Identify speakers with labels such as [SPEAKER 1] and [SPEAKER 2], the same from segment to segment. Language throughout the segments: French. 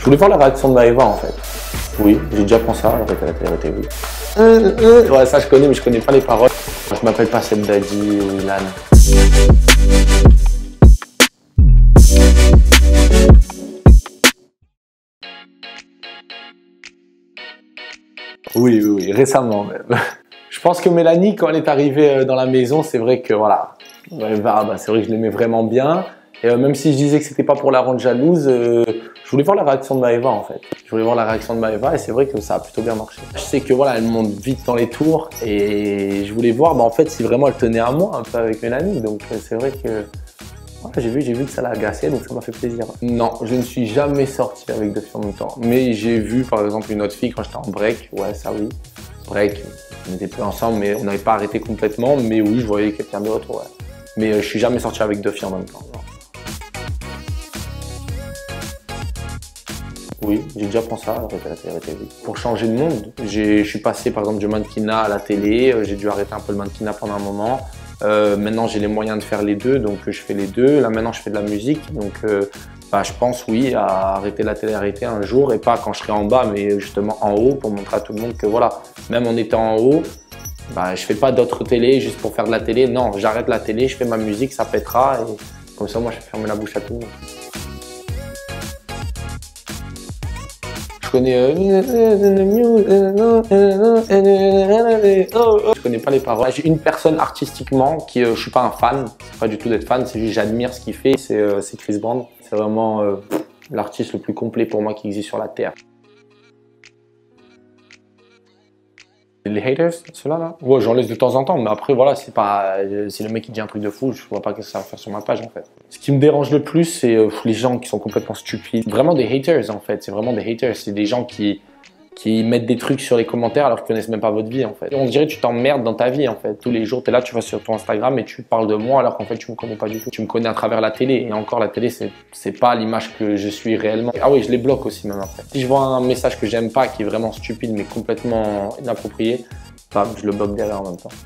[SPEAKER 1] Je voulais voir la réaction de Maëva en fait. Oui, j'ai déjà pensé à arrêter la télé, oui. Ouais, ça je connais, mais je connais pas les paroles. Je m'appelle pas Seb Daddy ou Ilan. Oui, récemment même. Je pense que Mélanie, quand elle est arrivée dans la maison, c'est vrai que voilà, c'est vrai que je l'aimais vraiment bien. Et même si je disais que c'était pas pour la rendre jalouse, je voulais voir la réaction de Maëva en fait. Je voulais voir la réaction de Maëva et c'est vrai que ça a plutôt bien marché. Je sais que voilà, elle monte vite dans les tours et je voulais voir en fait si vraiment elle tenait à moi un peu avec Mélanie. Donc c'est vrai que voilà, j'ai vu que ça l'a agacé, donc ça m'a fait plaisir. Non, je ne suis jamais sorti avec deux filles en même temps. Mais j'ai vu par exemple une autre fille quand j'étais en break, ouais ça oui. Break, on n'était plus ensemble mais on n'avait pas arrêté complètement. Mais oui, je voyais quelqu'un d'autre, ouais. Mais je suis jamais sorti avec deux filles en même temps, non. Oui, j'ai déjà pensé à arrêter la télé. Pour changer de monde, je suis passé par exemple du mannequinat à la télé, j'ai dû arrêter un peu le mannequinat pendant un moment. Maintenant j'ai les moyens de faire les deux, donc je fais les deux. Là maintenant je fais de la musique, donc je pense oui à arrêter la télé-réalité un jour et pas quand je serai en bas, mais justement en haut pour montrer à tout le monde que voilà, même en étant en haut, je fais pas d'autres télé juste pour faire de la télé. Non, j'arrête la télé, je fais ma musique, ça pètera et comme ça moi je vais fermer la bouche à tout le monde. Je connais pas les paroles. J'ai une personne artistiquement qui, je suis pas un fan, c'est pas du tout d'être fan, c'est juste j'admire ce qu'il fait, c'est Chris Brown. C'est vraiment l'artiste le plus complet pour moi qui existe sur la terre. Les haters, ceux-là là, ouais, j'en laisse de temps en temps, mais après voilà, c'est le mec qui dit un truc de fou, je vois pas que ça va faire sur ma page en fait. Ce qui me dérange le plus, c'est les gens qui sont complètement stupides. Vraiment des haters en fait, c'est vraiment des haters, c'est des gens qui mettent des trucs sur les commentaires alors qu'ils connaissent même pas votre vie en fait. On dirait que tu t'emmerdes dans ta vie en fait. Tous les jours, tu es là, tu vas sur ton Instagram et tu parles de moi alors qu'en fait tu me connais pas du tout. Tu me connais à travers la télé et encore la télé c'est pas l'image que je suis réellement. Ah oui, je les bloque aussi même après. Si je vois un message que j'aime pas qui est vraiment stupide mais complètement inapproprié, je le bloque derrière en même temps.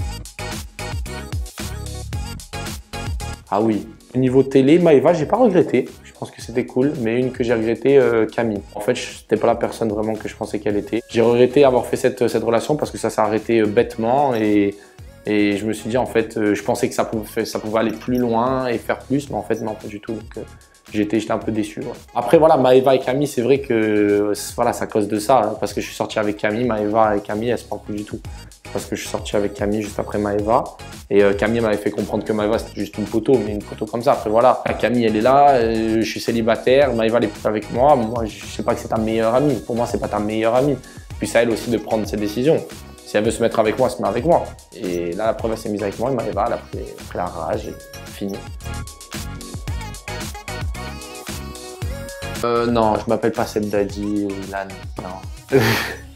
[SPEAKER 1] Ah oui. Au niveau télé, Maëva, j'ai pas regretté. Je pense que c'était cool, mais une que j'ai regretté, Camille. En fait, c'était pas la personne vraiment que je pensais qu'elle était. J'ai regretté avoir fait cette relation parce que ça s'est arrêté bêtement et je me suis dit en fait, je pensais que ça pouvait aller plus loin et faire plus, mais en fait non, pas du tout. Donc j'étais un peu déçu. Ouais. Après voilà, Maëva et Camille, c'est vrai que voilà, c'est à cause de ça, parce que je suis sorti avec Camille, Maëva et Camille, elles se parlent plus du tout. Parce que je suis sorti avec Camille juste après Maëva et Camille m'avait fait comprendre que Maëva c'était juste une photo, mais une photo comme ça. Après voilà, Camille elle est là, je suis célibataire, Maëva elle est plus avec moi. Moi je sais pas que c'est ta meilleure amie. Pour moi c'est pas ta meilleure amie. Puis c'est à elle aussi de prendre ses décisions. Si elle veut se mettre avec moi, elle se met avec moi. Et là la preuve elle s'est mise avec moi et Maëva elle a pris la rage et fini. Non, je m'appelle pas Seb Daddy ou Ilan, non.